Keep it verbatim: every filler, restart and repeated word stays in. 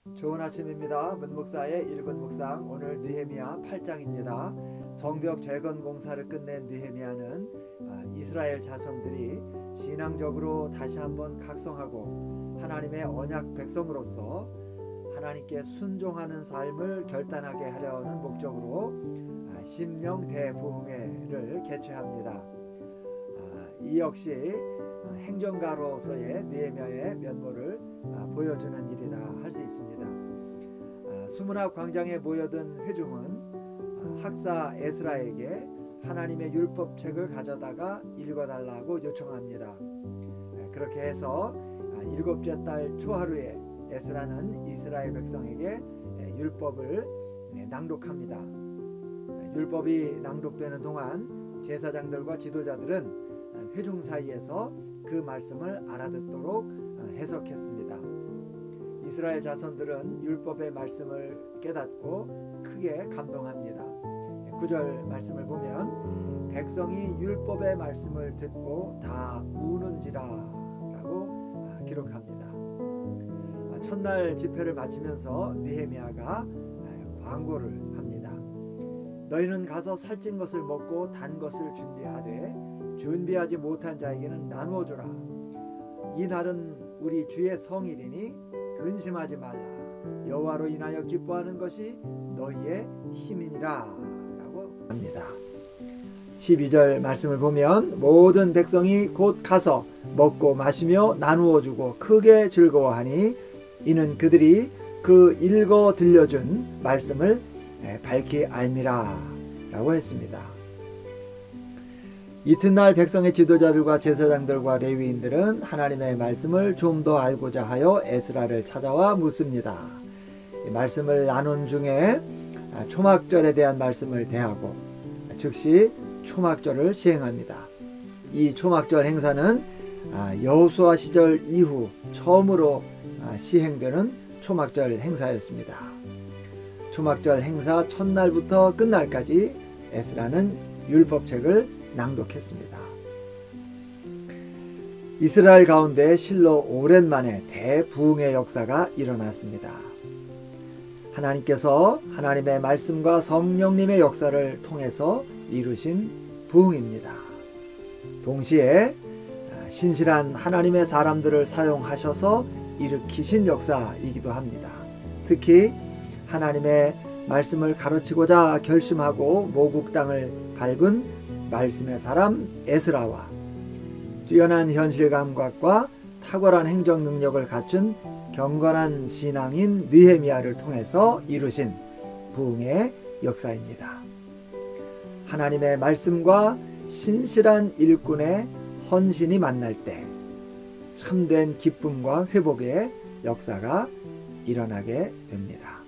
좋은 아침입니다. 문목사의 일 분 묵상, 오늘 느헤미야 팔 장입니다. 성벽 재건 공사를 끝낸 느헤미야는 이스라엘 자손들이 신앙적으로 다시 한번 각성하고 하나님의 언약 백성으로서 하나님께 순종하는 삶을 결단하게 하려는 목적으로 심령 대부흥회를 개최합니다. 이 역시 행정가로서의 느헤미야의 면모를 보여주는 일이라 할 수 있습니다. 수문앞 광장에 모여든 회중은 학사 에스라에게 하나님의 율법책을 가져다가 읽어달라고 요청합니다. 그렇게 해서 일곱째 달 초하루에 에스라는 이스라엘 백성에게 율법을 낭독합니다. 율법이 낭독되는 동안 제사장들과 지도자들은 회중 사이에서 그 말씀을 알아듣도록 해석했습니다. 이스라엘 자손들은 율법의 말씀을 깨닫고 크게 감동합니다. 구 절 말씀을 보면 백성이 율법의 말씀을 듣고 다 우는지라 라고 기록합니다. 첫날 집회를 마치면서 느헤미야가 광고를 합니다. 너희는 가서 살찐 것을 먹고 단 것을 준비하되 준비하지 못한 자에게는 나누어 주라. 이 날은 우리 주의 성일이니 근심하지 말라. 여호와로 인하여 기뻐하는 것이 너희의 힘이니라 라고 합니다. 십이 절 말씀을 보면 모든 백성이 곧 가서 먹고 마시며 나누어 주고 크게 즐거워하니 이는 그들이 그 읽어 들려준 말씀을 밝히 알미라 라고 했습니다. 이튿날 백성의 지도자들과 제사장들과 레위인들은 하나님의 말씀을 좀 더 알고자 하여 에스라를 찾아와 묻습니다. 말씀을 나눈 중에 초막절에 대한 말씀을 대하고 즉시 초막절을 시행합니다. 이 초막절 행사는 여호수아 시절 이후 처음으로 시행되는 초막절 행사였습니다. 초막절 행사 첫날부터 끝날까지 에스라는 율법책을 낭독했습니다. 이스라엘 가운데 실로 오랜만에 대부흥의 역사가 일어났습니다. 하나님께서 하나님의 말씀과 성령님의 역사를 통해서 이루신 부흥입니다. 동시에 신실한 하나님의 사람들을 사용하셔서 일으키신 역사이기도 합니다. 특히 하나님의 말씀을 가르치고자 결심하고 모국 땅을 밟은 말씀의 사람 에스라와 뛰어난 현실 감각과 탁월한 행정 능력을 갖춘 경건한 신앙인 느헤미야를 통해서 이루신 부흥의 역사입니다. 하나님의 말씀과 신실한 일꾼의 헌신이 만날 때 참된 기쁨과 회복의 역사가 일어나게 됩니다.